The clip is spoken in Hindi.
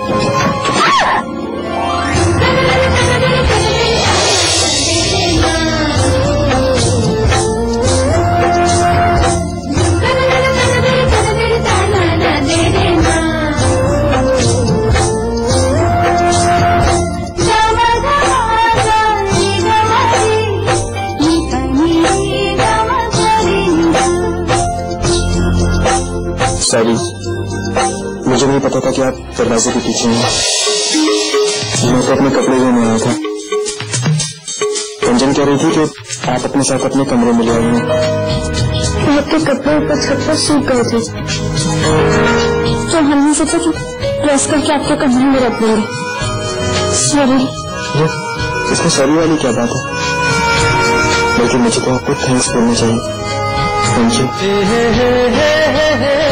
सॉरी, मुझे नहीं पता था कि आप दरवाजे के पीछे हैं। मैं तो अपने कपड़े लेने आया था। कंचन कह रही थी कि आप अपने साथ अपने कमरे में ले आए हैं। आपके कपड़े ऊपर छत पर सूख गए थे, तो हमने सोचा कि प्रेस करके आपके कमरे में रख देंगे। सॉरी। इसमें सॉरी वाली क्या बात है? बल्कि मुझे तो आपको थैंक्स बोलना चाहिए। Thank you.